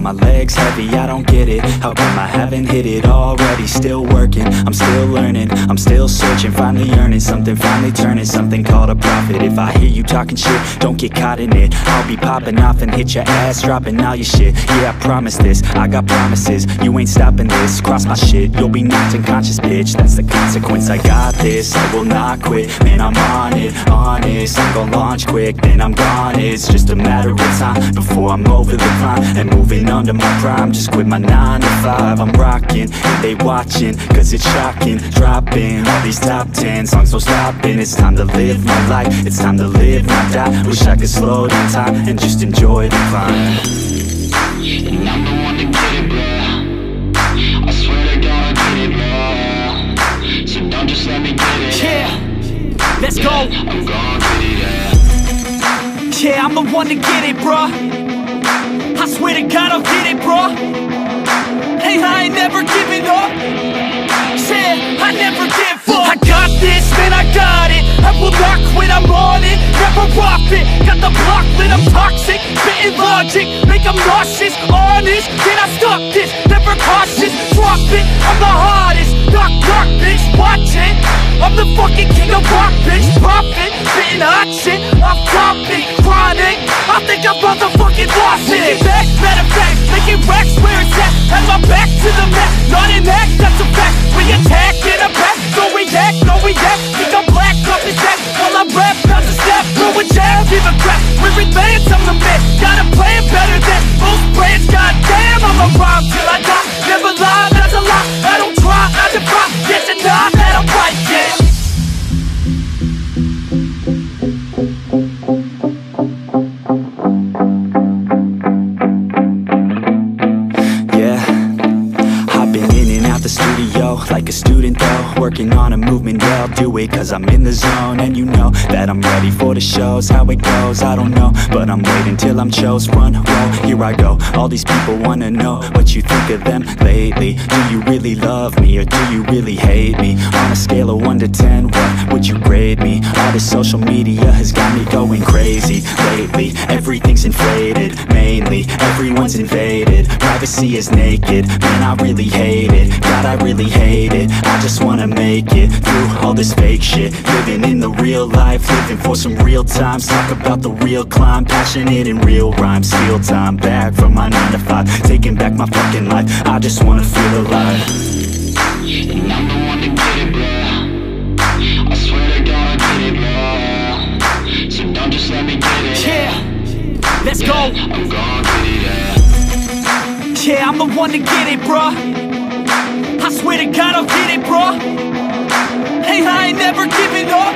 my legs heavy, I don't get it. How come I haven't hit it already? Still working, I'm still learning, I'm still searching, finally earning something, finally turning something called a profit. If I hear you talking shit, don't get caught in it. I'll be popping off and hit your ass, dropping all your shit. Yeah, I promise this, I got promises, you ain't stopping this. Cross my shit, you'll be knocked unconscious, bitch. That's the consequence, I got this, I will not quit. Man, I'm on it, honest, I'm gon' launch quick, then I'm gone. It's just a matter of time before I'm over the climb and moving under my prime. Just quit my 9 to 5, I'm rocking, and they watching, cause it's shocking. Dropping all these top 10 songs, no stopping. It's time to live my life, it's time to live, not die. Wish I could slow down time and just enjoy the climb. And I'm the one to get it, bro. I swear to God I get it, bro. So don't just let me get it. Yeah, let's go. I'm gon' get it, yeah. Yeah, I'm the one to get it, bruh. I swear to God I'll get it, bruh. Hey, I ain't never giving up. Yeah, I never give up. I got this, man, I got it. I will not quit, I'm on it. Never off it. Got the block lit, I'm toxic. Spitting logic, make them nauseous. Honest, can I stop this? Never cautious, drop it. I'm the hardest. Knock, knock, bitch, watch it. I'm the fucking king of rock, bitch. Profit, spitting hot shit. I'm topic, chronic. I think I'm motherfucking lost it. Taking back, matter of fact, making racks where it's at. Have my back to the mat, not an act, that's a fact. We attack in a back, don't react, no react. Think I'm black, off his back, while I rap, bounce a step. Throw a jab, give a crap. We're advanced, I'm the man. Got a plan better than most brands. Goddamn, I'ma rhyme till I die. Never lie, that's a lie. I don't try, I defy. Yes and not, that I'm right, yeah. Like a student though, working on a movement, yeah, I'll do it cause I'm in the zone. And you know that I'm ready for the shows. How it goes, I don't know, but I'm waiting till I'm chose. Front row, here I go. All these people wanna know what you think of them lately. Do you really love me or do you really hate me? On a scale of 1 to 10, what would you grade me? All this social media has got me going crazy lately. Everything's inflated, mainly everyone's invaded. Privacy is naked, man, I really hate it. God, I really hate it. I just wanna make it through all this fake shit. Living in the real life, living for some real times. Talk about the real climb, passionate in real rhymes. Steal time back from my 9 to 5, taking back my fucking life. I just wanna feel alive. And I'm the one to get it, bro. I swear to God I get it, bro. So don't just let me get it. Yeah, let's go. I'm gon' get it, yeah. Yeah, I'm the one to get it, bruh. I swear to God I'll get it, bruh. Hey, I ain't never giving up.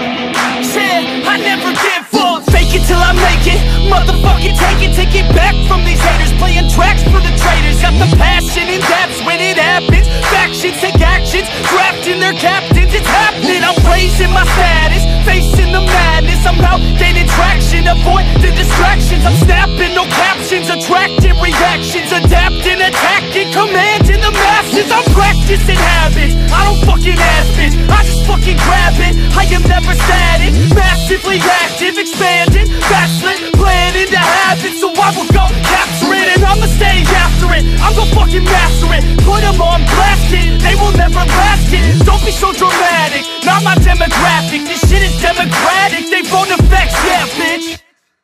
Yeah, I never give up. Fake it till I make it. Motherfucking take it back from these haters. Playing tracks for the traitors. Got the passion in depths when it happens. Factions take actions, drafting their captains. It's happening, I'm raising my status, facing the madness. I'm out gaining traction, avoid the distractions. I'm snapping, no captions, attracting reactions. Adapting, attacking, commanding the masses. I'm practicing habits, I don't fucking ask bitch, I just fucking grab it. I am never static, massively active, expanding, backslid, planning to have it. So I will go capture it and I'ma stay after it. I'm gonna fucking master it, put them on blast it. They will never last it, don't be so dramatic. Not my demographic, this shit is democratic. They phone effects, yeah bitch.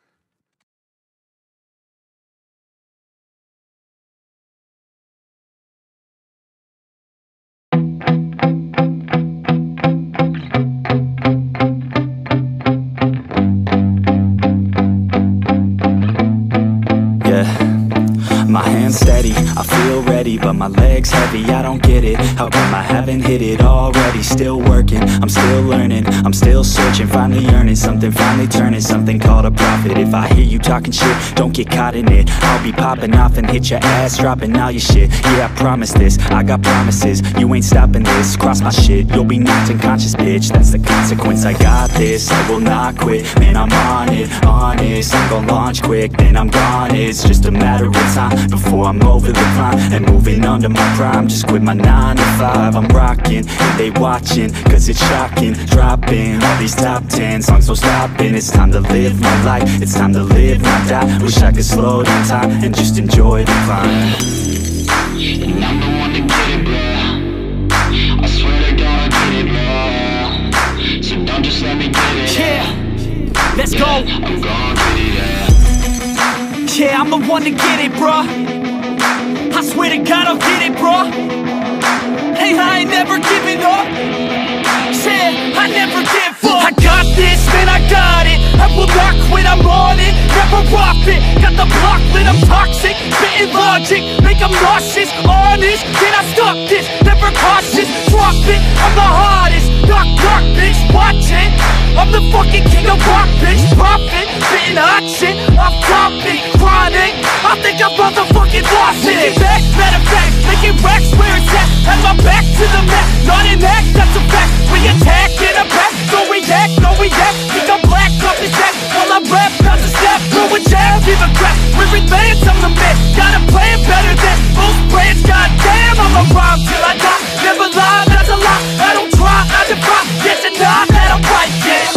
My hands steady, I feel ready, but my legs heavy, I don't get it. How come I haven't hit it already? Still working, I'm still learning, I'm still searching, finally earning something, finally turning something called a profit. If I hear you talking shit, don't get caught in it. I'll be popping off and hit your ass, dropping all your shit. Yeah, I promise this, I got promises, you ain't stopping this. Cross my shit, you'll be knocked unconscious, bitch. That's the consequence, I got this, I will not quit. Man, I'm on it, honest, I'm gon' launch quick, then I'm gone. It's just a matter of time before I'm over the climb and moving moving on to my prime. Just quit my 9 to 5. I'm rocking, and they watching, cause it's shocking. Dropping all these top 10 songs, no stopping. It's time to live my life, it's time to live, not die. Wish I could slow down time and just enjoy the climb. And I'm the one to get it, bro. I swear to God I get it, bro. So don't just let me get it. Yeah, let's go. I'm gon' get it, yeah. Yeah, I'm the one to get it, bro. I swear to God I'll get it, bro. Hey, I ain't never giving up. Yeah, I never give up. I got this, man, I got it. I will not quit, I'm on it. Never off it. Got the block lit, I'm toxic. Spitting logic, make them nauseous. Honest, can I stop this? Never cautious, drop it. I'm the hardest. Knock, knock, bitch, watch it. I'm the fucking king of rock, bitch. Profit, spitting hot shit. Off topic, chronic. I think I'm motherfucking lost it. Making back, matter of fact, making racks where it's at. Have my back to the mat, not an act, that's a fact. We attack in a pack, no react, no react. Think I'm black, up his back. While I rap, cause a step, throw a jab, give a crap. We're advanced, I'm the man. Got a plan better than most brands. Goddamn, I'm a rhyme till I die. Never lie, that's a lie. I don't try, I defy. Yes and nah, that I'm right, yeah.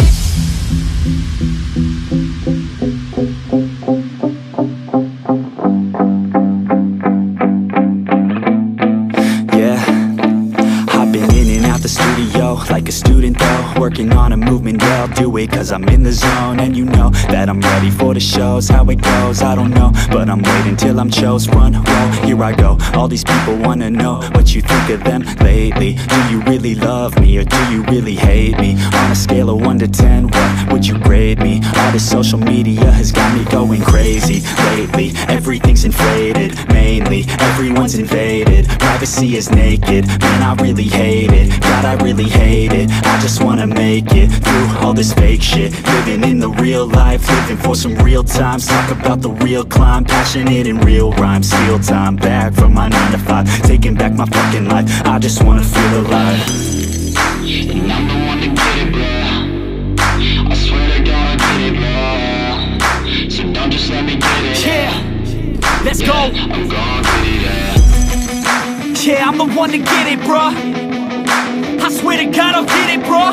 Like a student though, working on a movement, yeah, I'll do it cause I'm in the zone. And you know that I'm ready for the shows. How it goes, I don't know, but I'm waiting till I'm chose. Front row, here I go. All these people wanna know what you think of them lately. Do you really love me or do you really hate me? On a scale of 1 to 10, what would you grade me? All this social media has got me going crazy lately. Everything's inflated, mainly everyone's invaded. Privacy is naked, man, I really hate it. God, I really hate it. I just wanna make it through all this fake shit. Living in the real life, living for some real times. Talk about the real climb, passionate in real rhymes. Steal time back from my 9 to 5, taking back my fucking life. I just wanna feel alive. And I'm the one to get it, bro. I swear to God I get it, bro. So don't just let me get it. Yeah, let's go. I'm gon' get it, yeah. Yeah, I'm the one to get it, bro. I swear to God I'll get it, bro.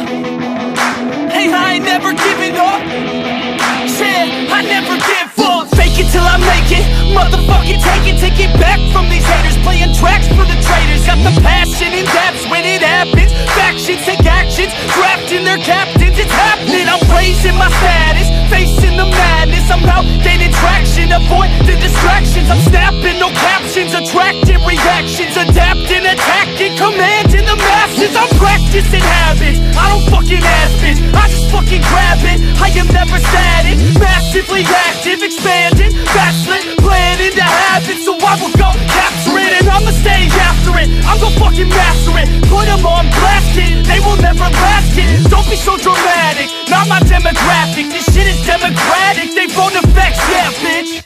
Hey, I ain't never giving up. Yeah, I never give up. Fake it till I make it. Motherfucking take it back from these haters. Playing tracks for the traitors. Got the passion in depths when it happens. Factions take actions, drafting their captains. It's happening, I'm raising my status. Facing the madness, I'm out gaining traction. Avoid the distractions, I'm snapping, no captions. Attracting reactions, adapting, attacking, commanding the masses. I'm practicing habits, I don't fucking ask bitch, I just fucking grab it. I am never static, massively active, expanding, backslid, planning to have it. So I will go capture it, and I'ma stay after it. I'm gon' fucking master it, put them on blast it. They will never last it, don't be so dramatic. Not my demographic, this shit is democratic. They phone effects, yeah bitch.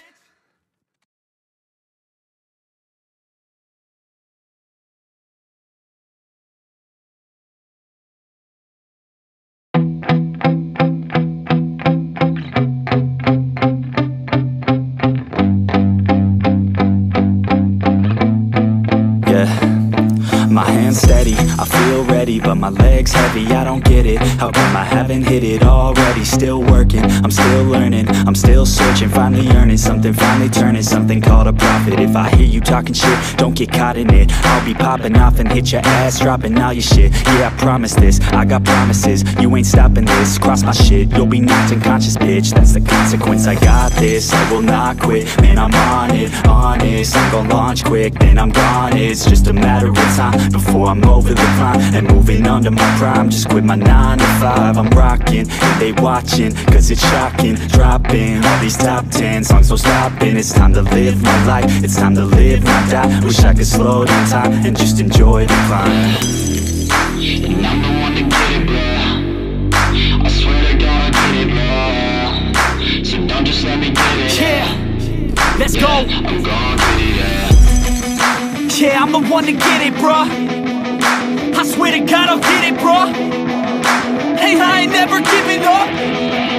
My hands steady, I feel ready, but my legs heavy, I don't get it. How come I haven't hit it already? Still working, I'm still learning, I'm still searching, finally earning something, finally turning something called a profit. If I hear you talking shit, don't get caught in it. I'll be popping off and hit your ass, dropping all your shit. Yeah, I promise this, I got promises, you ain't stopping this. Cross my shit, you'll be knocked unconscious, bitch. That's the consequence, I got this, I will not quit. Man, I'm on it, honest, I'm gon' launch quick, then I'm gone. It's just a matter of time before I'm over the climb and moving under my prime. Just quit my 9 to 5, I'm rocking, and they watching, cause it's shocking. Dropping all these top 10 songs, no stopping. It's time to live my life, it's time to live, not die. Wish I could slow down time and just enjoy the climb. And I'm the one to get it, bro. I swear to God I get it, bro. So don't just let me get it. Yeah, let's go. I'm gon' get it, yeah. Yeah, I'm the one to get it, bro. I swear to God I'll get it, bro. Hey, I ain't never giving up.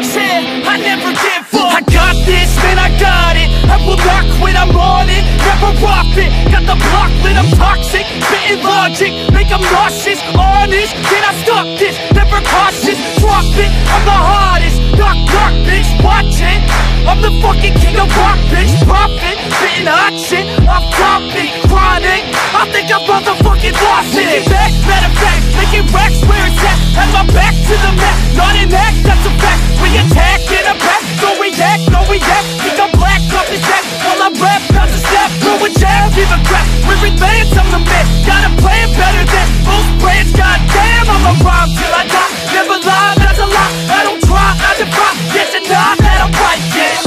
Yeah, I never give up. I got this, man, I got it. I will not quit, I'm on it. Never rock it. Got the block lit, I'm toxic. Spitting logic, make them nauseous. Honest, can I stop this? Never cautious, drop it. I'm the hardest. Knock, knock, bitch, watch it. I'm the fucking king of rock, bitch. Pop it, spitting hot shit. Off topic, chronic. I think I'm motherfucking lost it. Making back, matter of fact, making racks where it's at. Had my back to the mat, not an act, that's a fact. We attack in a pack, so we act, no we act. Think I'm black, up his neck, while I rap, not a snap. Throw a jab, give a crap. We're advanced, I'm the man. Got a plan better than most brands. Goddamn, I'ma rhyme till I die. Never lie, that's a lie. I don't try, I defy. Yes and nah, that I'm right, yeah.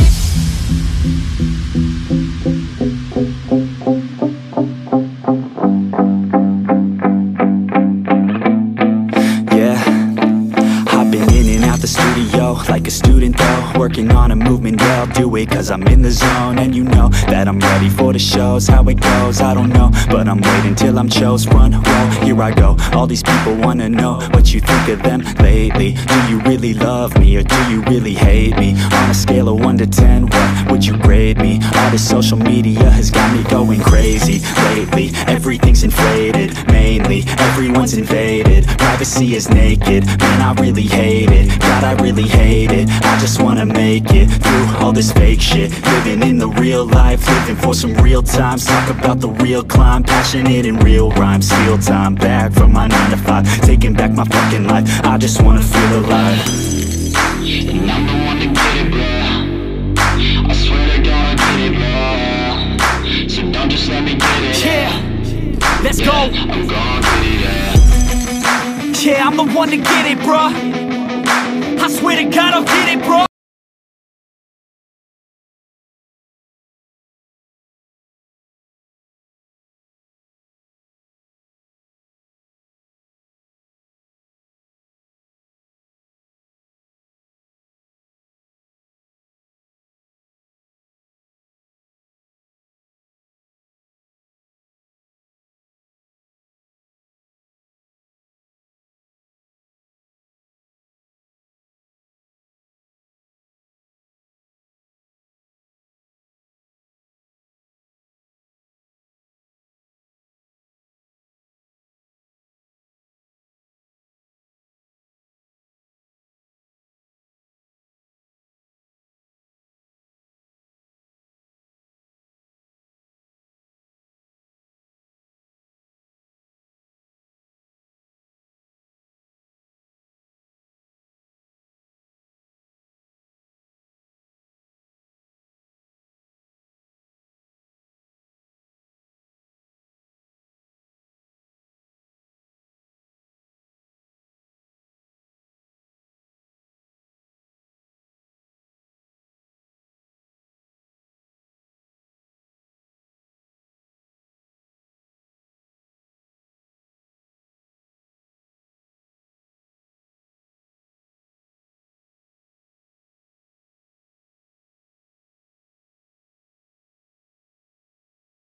The studio, like a student though, working on a movement, yeah, I'll do it cause I'm in the zone. And you know that I'm ready for the shows. How it goes, I don't know, but I'm waiting till I'm chose. Front row, here I go. All these people wanna know what you think of them lately. Do you really love me or do you really hate me? On a scale of 1 to 10, what would you grade me? All this social media has got me going crazy lately. Everything's inflated, mainly everyone's invaded. Privacy is naked, man, I really hate it. God, I really hate it. I just wanna make it through all this fake shit. Living in the real life, living for some real times. Talk about the real climb, passionate in real rhymes. Steal time back from my 9 to 5, taking back my fucking life. I just wanna feel alive. And I'm the one to get it, bro. I swear to God I get it, bro. So don't just let me get it. Yeah, let's go. I'm gonna get it, yeah. Yeah, I'm the one to get it, bruh. I swear to God I'll get it, bro.